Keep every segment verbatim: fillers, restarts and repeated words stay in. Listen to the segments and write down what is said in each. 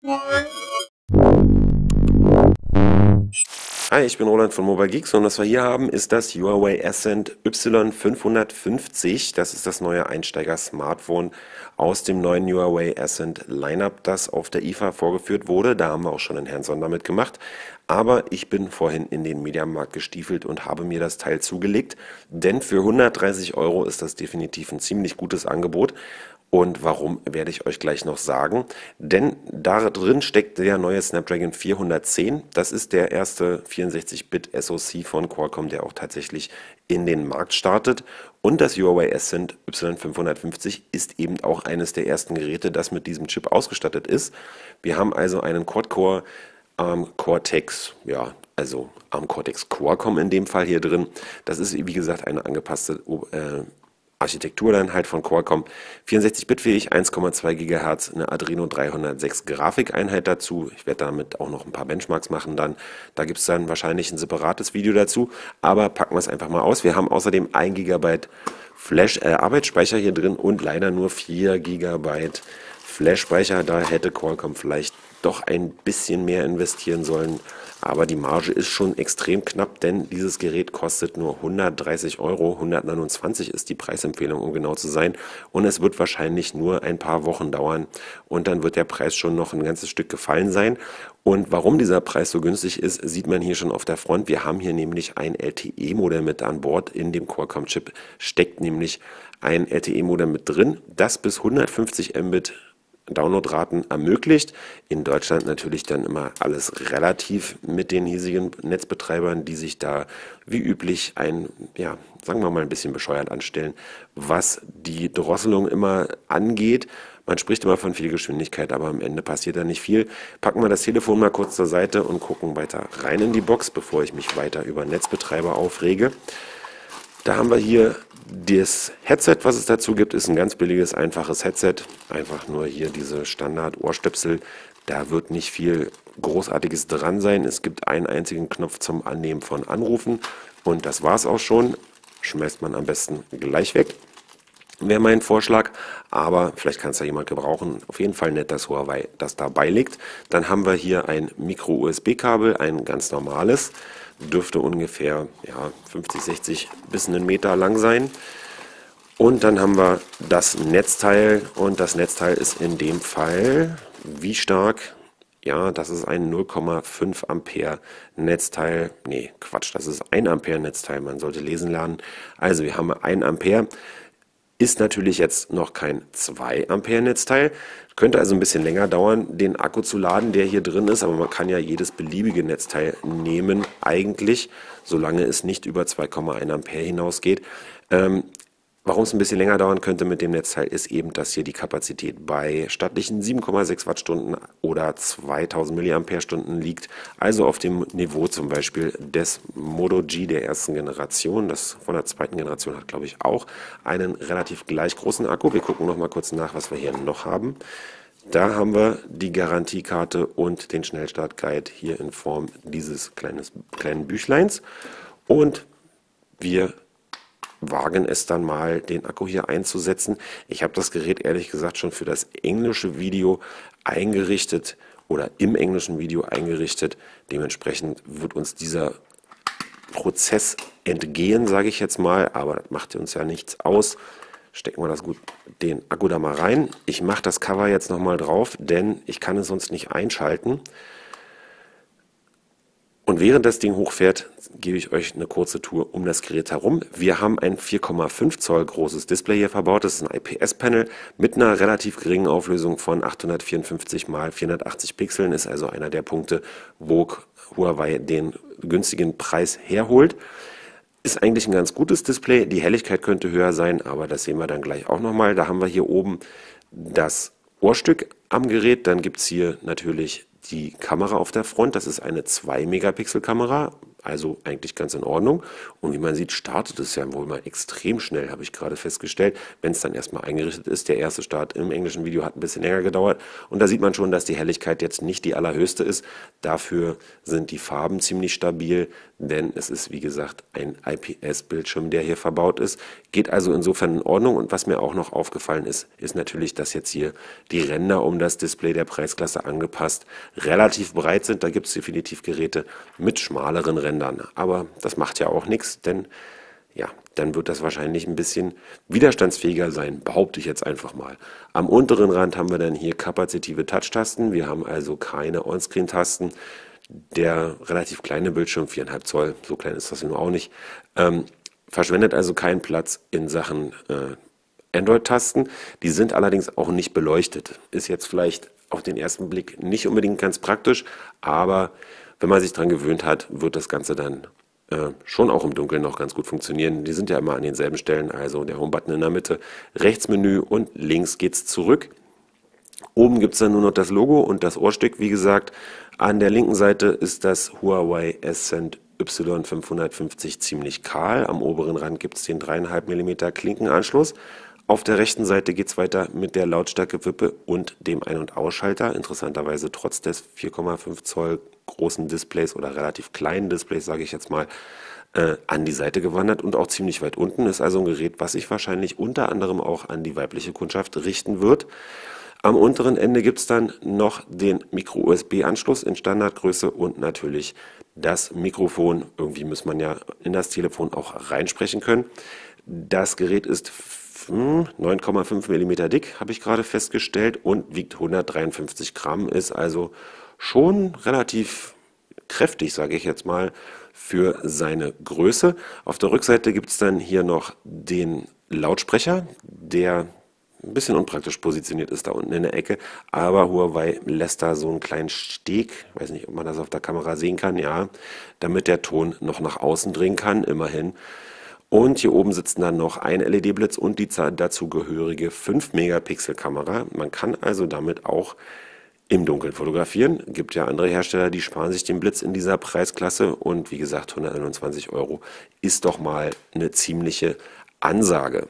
Hi, ich bin Roland von Mobile Geeks und was wir hier haben, ist das Huawei Ascend Y fünfhundertfünfzig. Das ist das neue Einsteiger-Smartphone aus dem neuen Huawei Ascend Lineup, das auf der I F A vorgeführt wurde. Da haben wir auch schon einen Hands-on damit gemacht. Aber ich bin vorhin in den Mediamarkt gestiefelt und habe mir das Teil zugelegt, denn für hundertdreißig Euro ist das definitiv ein ziemlich gutes Angebot. Und warum, werde ich euch gleich noch sagen. Denn da drin steckt der neue Snapdragon vierhundertzehn. Das ist der erste vierundsechzig Bit SoC von Qualcomm, der auch tatsächlich in den Markt startet. Und das Huawei Ascend Y fünfhundertfünfzig ist eben auch eines der ersten Geräte, das mit diesem Chip ausgestattet ist. Wir haben also einen Quad-Core ARM Cortex, ja, also ARM Cortex Qualcomm in dem Fall hier drin. Das ist, wie gesagt, eine angepasste äh, Architektur dann halt von Qualcomm, vierundsechzig Bit fähig, eins Komma zwei Gigahertz, eine Adreno dreihundertsechs Grafikeinheit dazu. Ich werde damit auch noch ein paar Benchmarks machen dann. Da gibt es dann wahrscheinlich ein separates Video dazu, aber packen wir es einfach mal aus. Wir haben außerdem ein Gigabyte Flash, äh, Arbeitsspeicher hier drin und leider nur vier Gigabyte Flash-Speicher. Da hätte Qualcomm vielleicht doch ein bisschen mehr investieren sollen. Aber die Marge ist schon extrem knapp, denn dieses Gerät kostet nur hundertdreißig Euro. hundertneunundzwanzig ist die Preisempfehlung, um genau zu sein. Und es wird wahrscheinlich nur ein paar Wochen dauern. Und dann wird der Preis schon noch ein ganzes Stück gefallen sein. Und warum dieser Preis so günstig ist, sieht man hier schon auf der Front. Wir haben hier nämlich ein L T E-Modem mit an Bord. In dem Qualcomm-Chip steckt nämlich ein L T E-Modem mit drin, das bis hundertfünfzig Mbit Downloadraten ermöglicht. In Deutschland natürlich dann immer alles relativ mit den hiesigen Netzbetreibern, die sich da wie üblich ein, ja, sagen wir mal ein bisschen bescheuert anstellen, was die Drosselung immer angeht. Man spricht immer von viel Geschwindigkeit, aber am Ende passiert da nicht viel. Packen wir das Telefon mal kurz zur Seite und gucken weiter rein in die Box, bevor ich mich weiter über Netzbetreiber aufrege. Da haben wir hier das Headset, was es dazu gibt, ist ein ganz billiges, einfaches Headset. Einfach nur hier diese Standard-Ohrstöpsel. Da wird nicht viel Großartiges dran sein. Es gibt einen einzigen Knopf zum Annehmen von Anrufen. Und das war es auch schon. Schmeißt man am besten gleich weg. Wäre mein Vorschlag, aber vielleicht kann es ja jemand gebrauchen. Auf jeden Fall nett, dass Huawei das dabei legt. Dann haben wir hier ein Micro-U S B-Kabel, ein ganz normales. Dürfte ungefähr ja, fünfzig, sechzig bis einen Meter lang sein. Und dann haben wir das Netzteil und das Netzteil ist in dem Fall wie stark? Ja, das ist ein null Komma fünf Ampere Netzteil. Nee, Quatsch, das ist ein Ampere Netzteil. Man sollte lesen lernen. Also wir haben ein Ampere. Ist natürlich jetzt noch kein zwei Ampere Netzteil. Könnte also ein bisschen länger dauern, den Akku zu laden, der hier drin ist. Aber man kann ja jedes beliebige Netzteil nehmen, eigentlich, solange es nicht über zwei Komma eins Ampere hinausgeht. Ähm, Warum es ein bisschen länger dauern könnte mit dem Netzteil, ist eben, dass hier die Kapazität bei stattlichen sieben Komma sechs Wattstunden oder zweitausend Milliampere-Stunden liegt. Also auf dem Niveau zum Beispiel des Moto G der ersten Generation. Das von der zweiten Generation hat, glaube ich, auch einen relativ gleich großen Akku. Wir gucken noch mal kurz nach, was wir hier noch haben. Da haben wir die Garantiekarte und den Schnellstart-Guide hier in Form dieses kleines, kleinen Büchleins. Und wir wagen es dann mal, den Akku hier einzusetzen. Ich habe das Gerät ehrlich gesagt schon für das englische Video eingerichtet oder im englischen Video eingerichtet. Dementsprechend wird uns dieser Prozess entgehen, sage ich jetzt mal, aber das macht uns ja nichts aus. Stecken wir das gut, den Akku da mal rein. Ich mache das Cover jetzt nochmal drauf, denn ich kann es sonst nicht einschalten. Und während das Ding hochfährt, gebe ich euch eine kurze Tour um das Gerät herum. Wir haben ein vier Komma fünf Zoll großes Display hier verbaut. Das ist ein I P S-Panel mit einer relativ geringen Auflösung von achthundertvierundfünfzig mal vierhundertachtzig Pixeln. Ist also einer der Punkte, wo Huawei den günstigen Preis herholt. Ist eigentlich ein ganz gutes Display. Die Helligkeit könnte höher sein, aber das sehen wir dann gleich auch nochmal. Da haben wir hier oben das Ohrstück am Gerät. Dann gibt es hier natürlich die Kamera auf der Front. Das ist eine zwei Megapixel Kamera, Also eigentlich ganz in Ordnung. Und wie man sieht, startet es ja wohl mal extrem schnell, habe ich gerade festgestellt, wenn es dann erstmal eingerichtet ist. Der erste Start im englischen Video hat ein bisschen länger gedauert. Und da sieht man schon, dass die Helligkeit jetzt nicht die allerhöchste ist. Dafür sind die Farben ziemlich stabil, denn es ist, wie gesagt, ein I P S-Bildschirm, der hier verbaut ist. Geht also insofern in Ordnung. Und was mir auch noch aufgefallen ist, ist natürlich, dass jetzt hier die Ränder um das Display der Preisklasse angepasst relativ breit sind. Da gibt es definitiv Geräte mit schmaleren Rändern. Aber das macht ja auch nichts, denn ja, dann wird das wahrscheinlich ein bisschen widerstandsfähiger sein, behaupte ich jetzt einfach mal. Am unteren Rand haben wir dann hier kapazitive Touch-Tasten. Wir haben also keine On-Screen-Tasten. Der relativ kleine Bildschirm, vier Komma fünf Zoll, so klein ist das nun auch nicht, ähm, verschwendet also keinen Platz in Sachen äh, Android-Tasten. Die sind allerdings auch nicht beleuchtet. Ist jetzt vielleicht auf den ersten Blick nicht unbedingt ganz praktisch, aber wenn man sich daran gewöhnt hat, wird das Ganze dann äh, schon auch im Dunkeln noch ganz gut funktionieren. Die sind ja immer an denselben Stellen, also der Home-Button in der Mitte, Rechtsmenü und links geht's zurück. Oben gibt es dann nur noch das Logo und das Ohrstück, wie gesagt. An der linken Seite ist das Huawei Ascend Y fünfhundertfünfzig ziemlich kahl. Am oberen Rand gibt es den drei Komma fünf Millimeter Klinkenanschluss. Auf der rechten Seite geht es weiter mit der Lautstärkewippe und dem Ein- und Ausschalter. Interessanterweise trotz des vier Komma fünf Zoll großen Displays oder relativ kleinen Displays, sage ich jetzt mal, äh, an die Seite gewandert und auch ziemlich weit unten. Ist also ein Gerät, was sich wahrscheinlich unter anderem auch an die weibliche Kundschaft richten wird. Am unteren Ende gibt es dann noch den Micro-U S B-Anschluss in Standardgröße und natürlich das Mikrofon. Irgendwie muss man ja in das Telefon auch reinsprechen können. Das Gerät ist neun Komma fünf Millimeter dick, habe ich gerade festgestellt, und wiegt hundertdreiundfünfzig Gramm, ist also schon relativ kräftig, sage ich jetzt mal, für seine Größe. Auf der Rückseite gibt es dann hier noch den Lautsprecher, der ein bisschen unpraktisch positioniert ist da unten in der Ecke, aber Huawei lässt da so einen kleinen Steg, ich weiß nicht, ob man das auf der Kamera sehen kann, ja, damit der Ton noch nach außen dringen kann, immerhin. Und hier oben sitzt dann noch ein L E D-Blitz und die dazugehörige fünf Megapixel Kamera. Man kann also damit auch im Dunkeln fotografieren. Gibt ja andere Hersteller, die sparen sich den Blitz in dieser Preisklasse, und wie gesagt, hunderteinundzwanzig Euro ist doch mal eine ziemliche Ansage.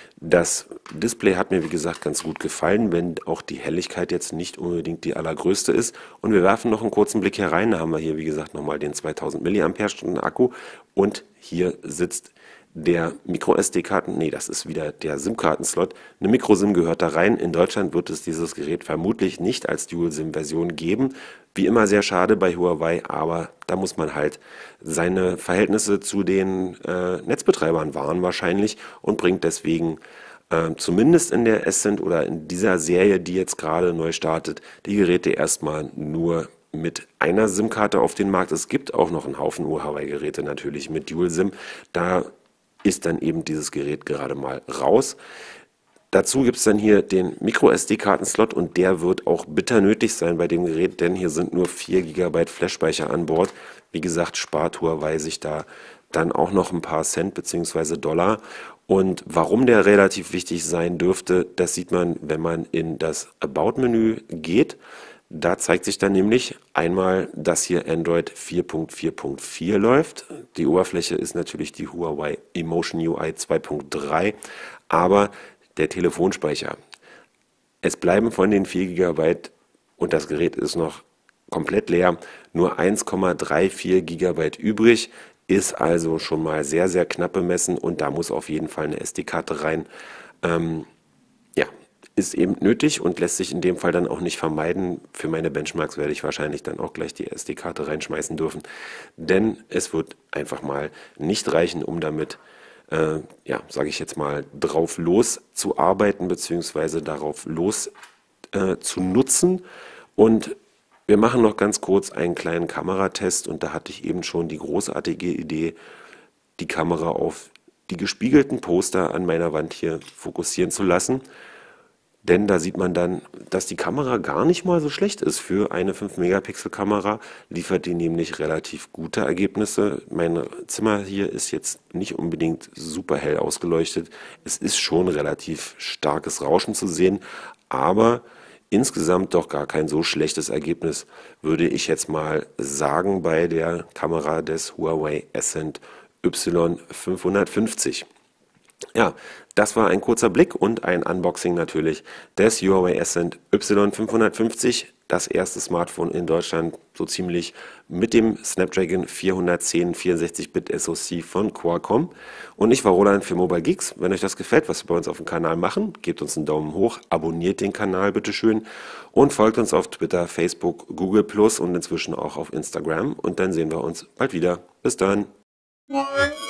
Das Display hat mir, wie gesagt, ganz gut gefallen, wenn auch die Helligkeit jetzt nicht unbedingt die allergrößte ist. Und wir werfen noch einen kurzen Blick hier rein. Da haben wir hier, wie gesagt, nochmal den zweitausend Milliampere-Stunden Akku. Und hier sitzt der Micro-S D-Karten, nee, das ist wieder der SIM-Karten-Slot. Eine Micro-SIM gehört da rein. In Deutschland wird es dieses Gerät vermutlich nicht als Dual-SIM-Version geben. Wie immer sehr schade bei Huawei, aber da muss man halt seine Verhältnisse zu den äh, Netzbetreibern wahren wahrscheinlich und bringt deswegen äh, zumindest in der Ascend oder in dieser Serie, die jetzt gerade neu startet, die Geräte erstmal nur mit einer SIM-Karte auf den Markt. Es gibt auch noch einen Haufen Huawei-Geräte natürlich mit Dual-SIM. Da ist dann eben dieses Gerät gerade mal raus. Dazu gibt es dann hier den Micro-S D-Karten-Slot, und der wird auch bitter nötig sein bei dem Gerät, denn hier sind nur vier Gigabyte Flash-Speicher an Bord. Wie gesagt, spart Huawei sich da dann auch noch ein paar Cent bzw. Dollar. Und warum der relativ wichtig sein dürfte, das sieht man, wenn man in das About-Menü geht. Da zeigt sich dann nämlich einmal, dass hier Android vier Punkt vier Punkt vier läuft. Die Oberfläche ist natürlich die Huawei Emotion U I zwei Punkt drei, aber der Telefonspeicher. Es bleiben von den vier Gigabyte, und das Gerät ist noch komplett leer, nur eins Komma vierunddreißig Gigabyte übrig, ist also schon mal sehr, sehr knapp bemessen, und da muss auf jeden Fall eine S D-Karte rein. Ähm, ja, ist eben nötig und lässt sich in dem Fall dann auch nicht vermeiden. Für meine Benchmarks werde ich wahrscheinlich dann auch gleich die S D-Karte reinschmeißen dürfen, denn es wird einfach mal nicht reichen, um damit, äh, ja, sage ich jetzt mal, drauf los zu arbeiten bzw. darauf los äh, zu nutzen. Und wir machen noch ganz kurz einen kleinen Kameratest, und da hatte ich eben schon die großartige Idee, die Kamera auf die gespiegelten Poster an meiner Wand hier fokussieren zu lassen. Denn da sieht man dann, dass die Kamera gar nicht mal so schlecht ist. Für eine fünf Megapixel Kamera liefert die nämlich relativ gute Ergebnisse. Mein Zimmer hier ist jetzt nicht unbedingt super hell ausgeleuchtet. Es ist schon relativ starkes Rauschen zu sehen, aber insgesamt doch gar kein so schlechtes Ergebnis, würde ich jetzt mal sagen, bei der Kamera des Huawei Ascend Y fünfhundertfünfzig. Ja, das war ein kurzer Blick und ein Unboxing natürlich des Huawei Ascend Y fünfhundertfünfzig, das erste Smartphone in Deutschland so ziemlich mit dem Snapdragon vierhundertzehn vierundsechzig Bit SoC von Qualcomm. Und ich war Roland für Mobile Geeks. Wenn euch das gefällt, was wir bei uns auf dem Kanal machen, gebt uns einen Daumen hoch, abonniert den Kanal bitteschön und folgt uns auf Twitter, Facebook, Google Plus und inzwischen auch auf Instagram. Und dann sehen wir uns bald wieder. Bis dann.